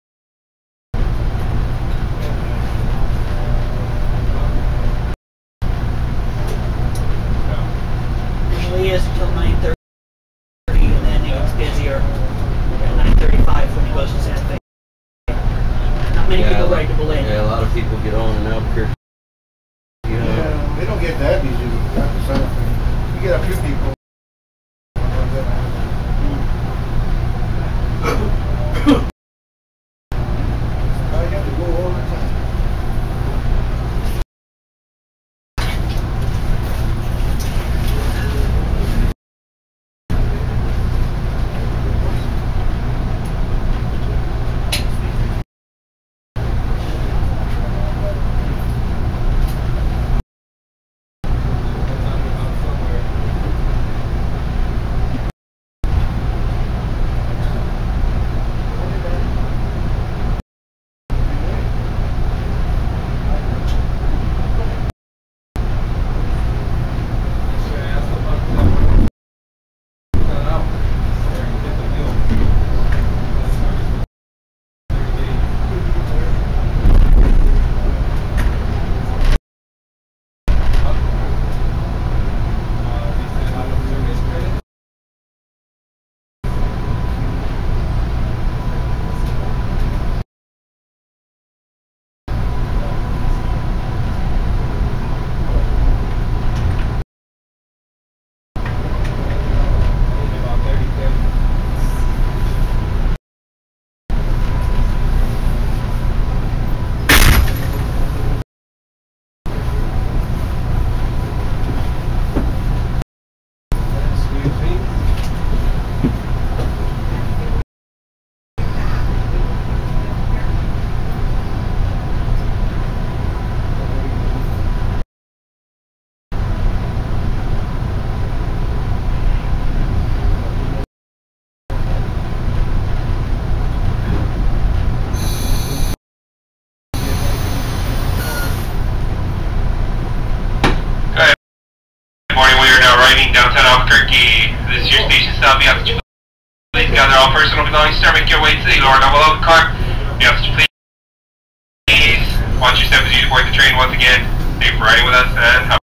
Usually is until 9:30, and then it gets busier at 9:35 when he goes to Santa Fe. Not many people ride to Belen. Yeah, a lot of people get on in Albuquerque. You know. Yeah, they don't get that busy after Santa Fe. You get a few people. I have to go all the time. Albuquerque. This is your station stop. We ask that you please gather all personal belongings, start making your way to the lower level of the car. We ask that you please watch your step as you board the train once again. Thank you for riding with us and have